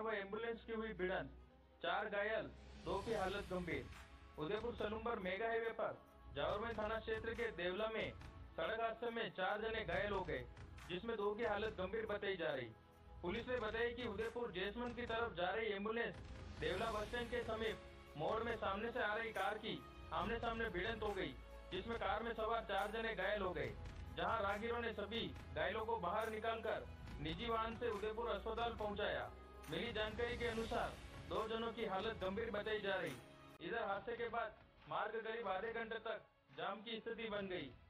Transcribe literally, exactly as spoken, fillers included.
व एम्बुलेंस की हुई भिड़ंत, चार घायल, दो की हालत गंभीर। उदयपुर सलूम्बर मेगा हाईवे पर जावरमेन थाना क्षेत्र के देवला में सड़क हादसे में चार जने घायल हो गए, जिसमें दो की हालत गंभीर बताई जा रही। पुलिस ने बताया कि उदयपुर जैसमंद की तरफ जा रही एम्बुलेंस देवला बस स्टैंड के समीप मोड़ में सामने से आ रही कार की आमने सामने भिड़ंत हो गई, जिसमें कार में सवार चार जने घायल हो गए। जहां राहगीरों ने सभी घायलों को बाहर निकालकर निजी वाहन से उदयपुर अस्पताल पहुंचाया। मिली जानकारी के अनुसार दो जनों की हालत गंभीर बताई जा रही। इधर हादसे के बाद मार्ग करीब आधे घंटे तक जाम की स्थिति बन गई।